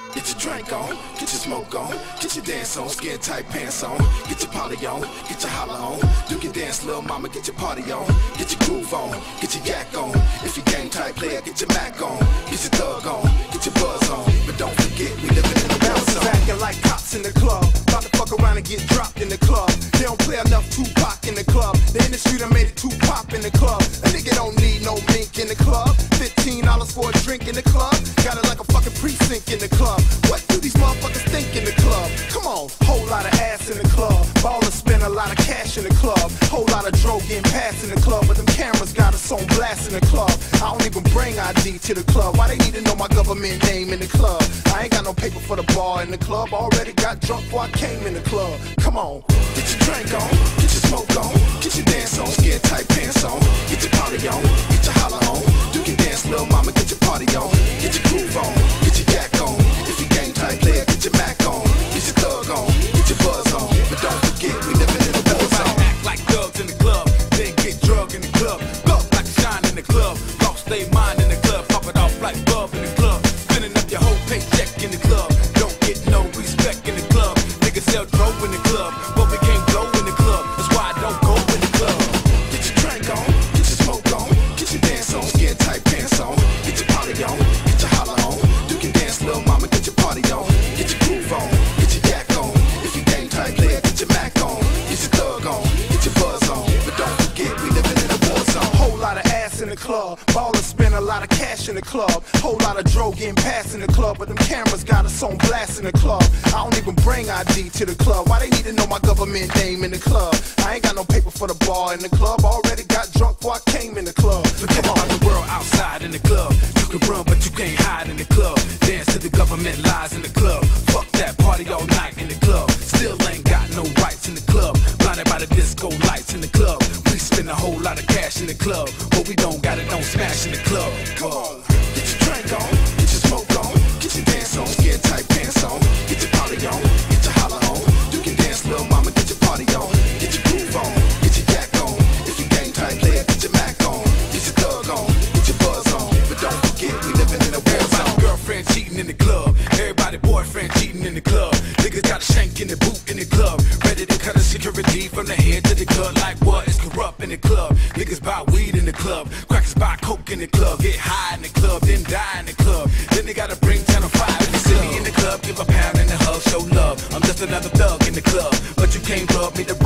Get your drink on, get your smoke on, get your dance on, skin tight pants on, get your poly on, get your holla on. You can dance, little mama, get your party on, get your groove on, get your yak on. If you game type player, get your Mac on, get your thug on, get your buzz on. But don't forget, we living in a war zone. Acting like cops in the club, about to fuck around and get dropped in the club. They don't play enough Tupac in the club. The industry done made it too pop in the club. A nigga don't need no mink in the club. $15 for a drink in the club. Got it like a fucking precinct in the club. What do these motherfuckers think in the club? Come on, whole lot of ass in the club. Ballers spend a lot of cash in the club. Whole lot of dro getting passed in the club. But them cameras got us on blast in the club. I don't even bring ID to the club. Why they need to know my government name in the club? I ain't got no paper for the bar in the club. Already got drunk before I came in the club. Come on, get your drink on, get your smoke on, get your dance on, skin tight pants on, get your party on, get your holla on. You can dance, little mama, get your party on, get your groove on, get your yak on. If you game type player, get your Mac on, get your thug on, get your buzz on. But don't forget, we living in a war zone. Act like thugs in the club, then get drug in the club. Love like a shine in the club, lost they mind in the club, pop it off like bub in the club. Spinning up your whole paycheck in the club, don't get no respect in the club. Niggas sell dope in the club, but we can't go in the club. That's why I don't go in the club. Get your drink on, get your smoke on, get your dance on, skin tight pants on, get your party on, get your holla on. You can dance, little mama, get your party on, get your groove on, get your yak on. If you game type player, get your Mac on, get your thug on, get your buzz on. But don't forget, we living in a war zone. whole lot of ass in the club. Ballers spend a lot of cash in the club. Whole lot of dro getting passed in the club. But them cameras got us on blast in the club. I don't even bring ID to the club. Why they need to know my government name in the club? I ain't got no paper for the bar in the club. Already got drunk before I came in the club. Forget about the world outside in the club. You can run, but you can't hide in the club. Dance to the government lies in the club. Fuck that, party all night in the club. Still ain't got no rights in the club. Blinded by the disco lights in the club. We spend a whole lot of cash in the club, but we don't got it, don't smash in the club. Come on, get your drink on, get your smoke on, get your dance on, skin tight pants on, get your party on, get your holla on. You can dance, little mama, get your party on, get your groove on, get your yak on. If you game type player, get your Mac on, get your thug on, get your buzz on. But don't forget, we living in a war zone. Everybody girlfriend cheating in the club. Everybody boyfriend cheating in the club. Niggas got a shank in the boot in the club. Ready to cut a security from the head to the club. Like what? It's corrupt in the club. Niggas buy weed in the club. Crackers buy coke in the club. Get high in the club, then die in the club. Then they gotta bring 10 or 5 in the city in the club. Give a pound and a hug, show love. I'm just another thug in the club, but you can't rub me the